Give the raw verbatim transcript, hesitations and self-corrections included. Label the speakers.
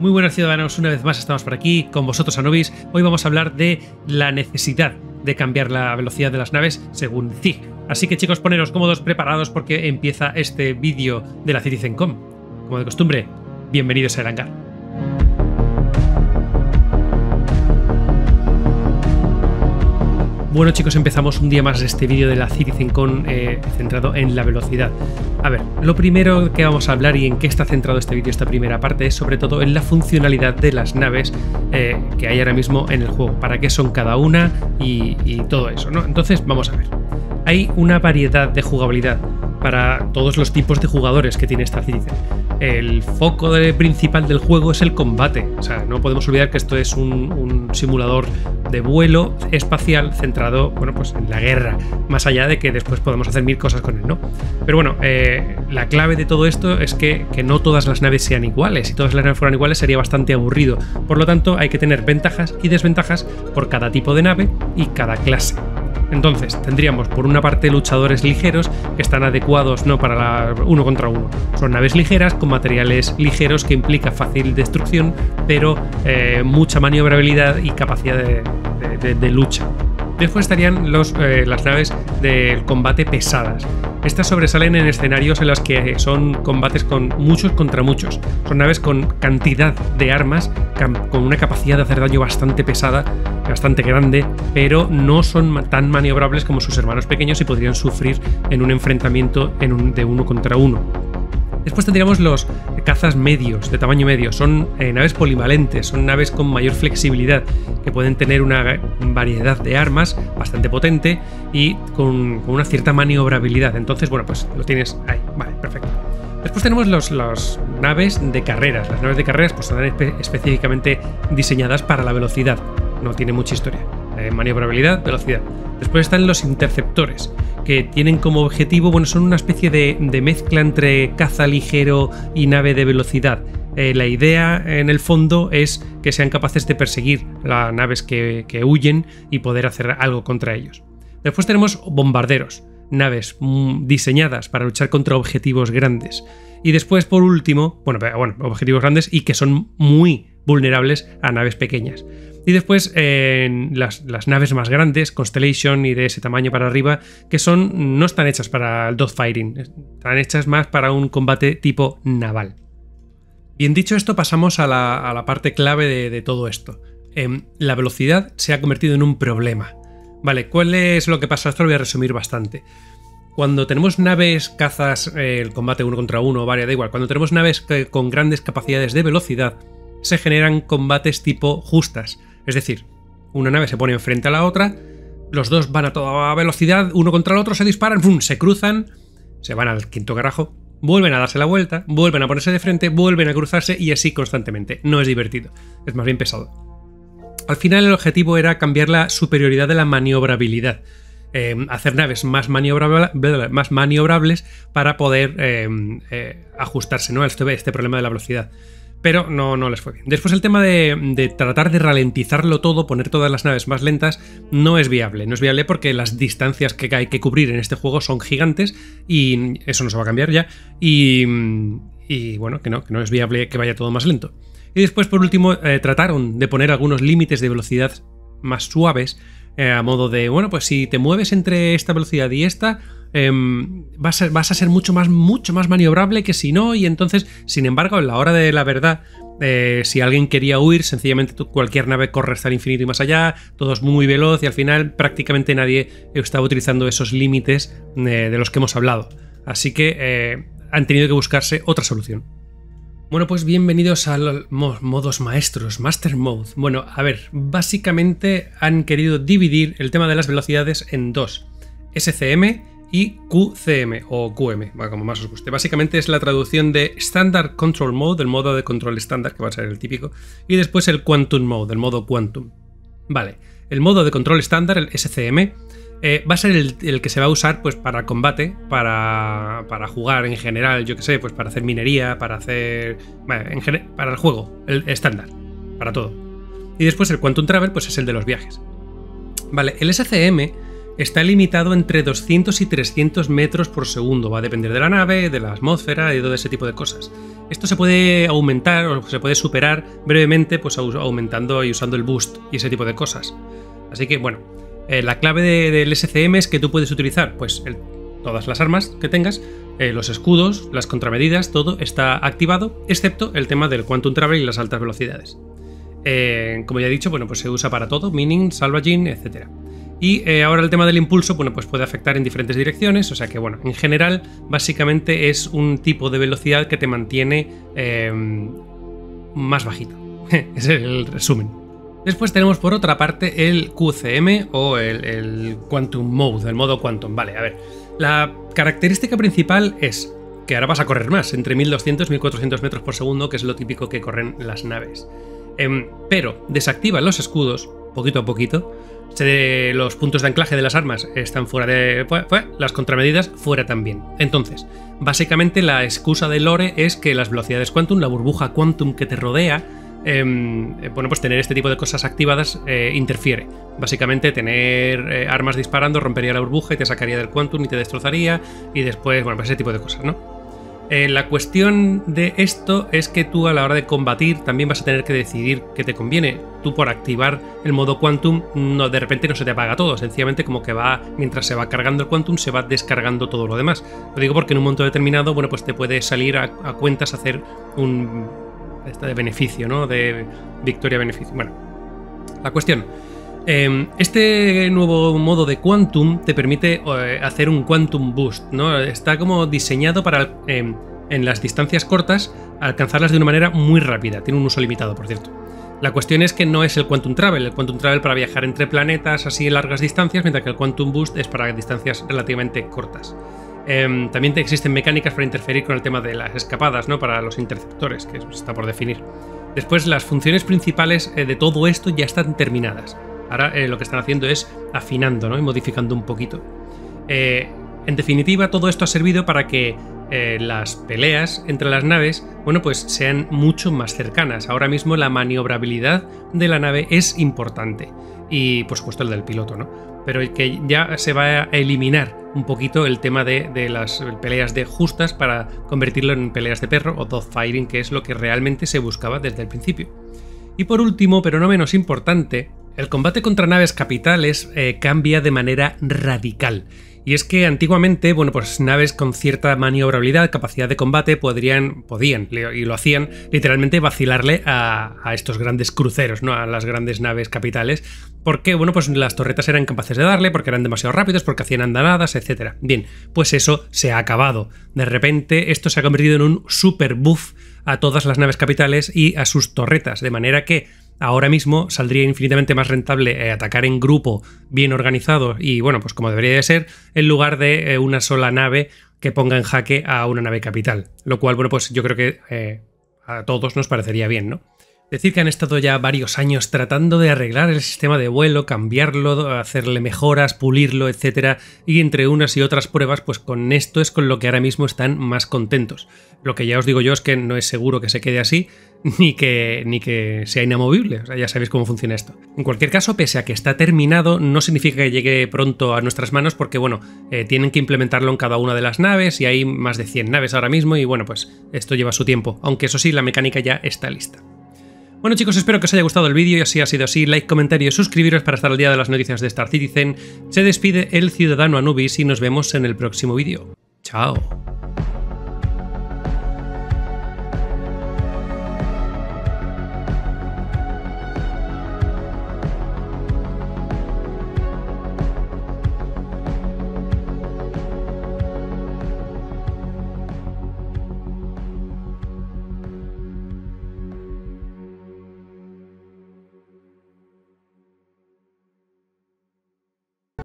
Speaker 1: Muy buenos ciudadanos, una vez más estamos por aquí con vosotros Anubis. Hoy vamos a hablar de la necesidad de cambiar la velocidad de las naves según Zig. Así que chicos, poneros cómodos, preparados porque empieza este vídeo de la CitizenCon. Como de costumbre, bienvenidos al hangar. Bueno chicos, empezamos un día más este vídeo de la CitizenCon eh, centrado en la velocidad. A ver, lo primero que vamos a hablar y en qué está centrado este vídeo, esta primera parte, es sobre todo en la funcionalidad de las naves eh, que hay ahora mismo en el juego, para qué son cada una y, y todo eso, ¿no? Entonces, vamos a ver. Hay una variedad de jugabilidad para todos los tipos de jugadores que tiene esta Citizen. El foco de, principal del juego es el combate. O sea, no podemos olvidar que esto es un, un simulador de vuelo espacial centrado, bueno, pues en la guerra, más allá de que después podemos hacer mil cosas con él, ¿no? Pero bueno, eh, la clave de todo esto es que, que no todas las naves sean iguales. Si todas las naves fueran iguales sería bastante aburrido. Por lo tanto, hay que tener ventajas y desventajas por cada tipo de nave y cada clase. Entonces, tendríamos por una parte luchadores ligeros que están adecuados no para la uno contra uno. Son naves ligeras con materiales ligeros que implica fácil destrucción, pero eh, mucha maniobrabilidad y capacidad de, de, de, de lucha. Después estarían los, eh, las naves de combate pesadas. Estas sobresalen en escenarios en los que son combates con muchos contra muchos. Son naves con cantidad de armas, con una capacidad de hacer daño bastante pesada, bastante grande, pero no son tan maniobrables como sus hermanos pequeños y podrían sufrir en un enfrentamiento en un, de uno contra uno. Después tendríamos los cazas medios, de tamaño medio. Son eh, naves polivalentes, son naves con mayor flexibilidad, que pueden tener una variedad de armas bastante potente y con, con una cierta maniobrabilidad. Entonces, bueno, pues lo tienes ahí. Vale, perfecto. Después tenemos los, las naves de carreras. Las naves de carreras pues están espe específicamente diseñadas para la velocidad. No tiene mucha historia. Eh, maniobrabilidad, velocidad. Después están los interceptores, que tienen como objetivo, bueno, son una especie de, de mezcla entre caza ligero y nave de velocidad. Eh, la idea, en el fondo, es que sean capaces de perseguir las naves que, que huyen y poder hacer algo contra ellos. Después tenemos bombarderos, naves mm, diseñadas para luchar contra objetivos grandes. Y después, por último, bueno, bueno, objetivos grandes y que son muy vulnerables a naves pequeñas. Y después eh, las, las naves más grandes, Constellation y de ese tamaño para arriba, que son no están hechas para el dogfighting, están hechas más para un combate tipo naval. Bien dicho esto, pasamos a la, a la parte clave de, de todo esto. Eh, la velocidad se ha convertido en un problema. Vale, ¿cuál es lo que pasa? Esto lo voy a resumir bastante. Cuando tenemos naves cazas, eh, el combate uno contra uno, varia, da igual, cuando tenemos naves que, con grandes capacidades de velocidad, se generan combates tipo justas. Es decir, una nave se pone enfrente a la otra, los dos van a toda velocidad, uno contra el otro, se disparan, ¡pum!, se cruzan, se van al quinto carajo, vuelven a darse la vuelta, vuelven a ponerse de frente, vuelven a cruzarse y así constantemente. No es divertido, es más bien pesado. Al final el objetivo era cambiar la superioridad de la maniobrabilidad. Eh, hacer naves más, maniobra más maniobrables para poder eh, eh, ajustarse, ¿no?, a este, este problema de la velocidad. Pero no, no les fue bien. Después el tema de, de tratar de ralentizarlo todo, poner todas las naves más lentas, no es viable. No es viable porque las distancias que hay que cubrir en este juego son gigantes y eso no se va a cambiar ya. Y, y bueno, que no, que no es viable que vaya todo más lento. Y después, por último, eh, trataron de poner algunos límites de velocidad más suaves, eh, a modo de, bueno, pues si te mueves entre esta velocidad y esta, eh, vas, a, vas a ser mucho más, mucho más maniobrable que si no, y entonces, sin embargo, en la hora de la verdad, eh, si alguien quería huir, sencillamente tú, cualquier nave corre hasta el infinito y más allá, todo es muy veloz y al final prácticamente nadie estaba utilizando esos límites eh, de los que hemos hablado. Así que eh, han tenido que buscarse otra solución. Bueno, pues bienvenidos a los modos maestros, Master Mode. Bueno, a ver, básicamente han querido dividir el tema de las velocidades en dos, S C M y Q C M o Q M, como más os guste. Básicamente es la traducción de Standard Control Mode, el modo de control estándar, que va a ser el típico, y después el Quantum Mode, el modo Quantum. Vale, el modo de control estándar, el S C M, Eh, va a ser el, el que se va a usar pues para combate, para, para jugar en general, yo que sé, pues para hacer minería, para hacer... Bueno, en para el juego, el estándar, para todo. Y después el Quantum Travel pues es el de los viajes. Vale, el S C M está limitado entre doscientos y trescientos metros por segundo, va a depender de la nave, de la atmósfera y todo ese tipo de cosas. Esto se puede aumentar o se puede superar brevemente pues aumentando y usando el boost y ese tipo de cosas. Así que bueno, eh, la clave de, del S C M es que tú puedes utilizar pues el, todas las armas que tengas, eh, los escudos, las contramedidas, todo está activado, excepto el tema del Quantum Travel y las altas velocidades. Eh, como ya he dicho, bueno, pues se usa para todo, mining, salvaging, etcétera. Y eh, ahora el tema del impulso, bueno, pues puede afectar en diferentes direcciones, o sea que bueno, en general, básicamente es un tipo de velocidad que te mantiene eh, más bajito. Es el resumen. Después tenemos por otra parte el Q C M o el, el Quantum Mode, el modo Quantum. Vale, a ver, la característica principal es que ahora vas a correr más, entre mil doscientos y mil cuatrocientos metros por segundo, que es lo típico que corren las naves. Eh, pero desactiva los escudos, poquito a poquito. Se, los puntos de anclaje de las armas están fuera de... Pues, pues, las contramedidas fuera también. Entonces, básicamente la excusa de lore es que las velocidades Quantum, la burbuja Quantum que te rodea, eh, bueno, pues tener este tipo de cosas activadas eh, interfiere. Básicamente tener eh, armas disparando rompería la burbuja y te sacaría del Quantum y te destrozaría, y después, bueno, pues ese tipo de cosas, ¿no? Eh, la cuestión de esto es que tú a la hora de combatir también vas a tener que decidir qué te conviene. Tú por activar el modo Quantum, no, de repente no se te apaga todo, sencillamente como que va, mientras se va cargando el Quantum, se va descargando todo lo demás. Lo digo porque en un momento determinado, bueno, pues te puede salir a, a cuentas hacer un este de beneficio, ¿no? De victoria-beneficio. Bueno, la cuestión. Eh, este nuevo modo de Quantum te permite eh, hacer un Quantum Boost, ¿no? Está como diseñado para, eh, en las distancias cortas, alcanzarlas de una manera muy rápida. Tiene un uso limitado, por cierto. La cuestión es que no es el Quantum Travel. El Quantum Travel para viajar entre planetas así en largas distancias, mientras que el Quantum Boost es para distancias relativamente cortas. Eh, también existen mecánicas para interferir con el tema de las escapadas, ¿no? Para los interceptores, que está por definir. Después, las funciones principales eh, de todo esto ya están terminadas. Ahora eh, lo que están haciendo es afinando, ¿no? Y modificando un poquito. Eh, en definitiva, todo esto ha servido para que eh, las peleas entre las naves, bueno, pues sean mucho más cercanas. Ahora mismo la maniobrabilidad de la nave es importante. Y por supuesto el del piloto, ¿no? Pero que ya se va a eliminar un poquito el tema de, de las peleas de justas para convertirlo en peleas de perro o dogfighting, que es lo que realmente se buscaba desde el principio. Y por último, pero no menos importante, el combate contra naves capitales eh, cambia de manera radical. Y es que antiguamente, bueno, pues naves con cierta maniobrabilidad, capacidad de combate, podrían, podían, y lo hacían, literalmente vacilarle a, a estos grandes cruceros, ¿no? A las grandes naves capitales, porque, bueno, pues las torretas eran incapaces de darle, porque eran demasiado rápidos, porque hacían andanadas, etcétera. Bien, pues eso se ha acabado. De repente, esto se ha convertido en un super buff a todas las naves capitales y a sus torretas, de manera que ahora mismo saldría infinitamente más rentable atacar en grupo, bien organizado y, bueno, pues como debería de ser, en lugar de una sola nave que ponga en jaque a una nave capital. Lo cual, bueno, pues yo creo que eh, a todos nos parecería bien, ¿no? Decir que han estado ya varios años tratando de arreglar el sistema de vuelo, cambiarlo, hacerle mejoras, pulirlo, etcétera, y entre unas y otras pruebas, pues con esto es con lo que ahora mismo están más contentos. Lo que ya os digo yo es que no es seguro que se quede así, ni que, ni que sea inamovible, o sea, ya sabéis cómo funciona esto. En cualquier caso, pese a que está terminado, no significa que llegue pronto a nuestras manos, porque bueno, eh, tienen que implementarlo en cada una de las naves, y hay más de cien naves ahora mismo, y bueno, pues esto lleva su tiempo, aunque eso sí, la mecánica ya está lista. Bueno chicos, espero que os haya gustado el vídeo y si ha sido así, like, comentario y suscribiros para estar al día de las noticias de Star Citizen. Se despide el ciudadano Anubis y nos vemos en el próximo vídeo. Chao.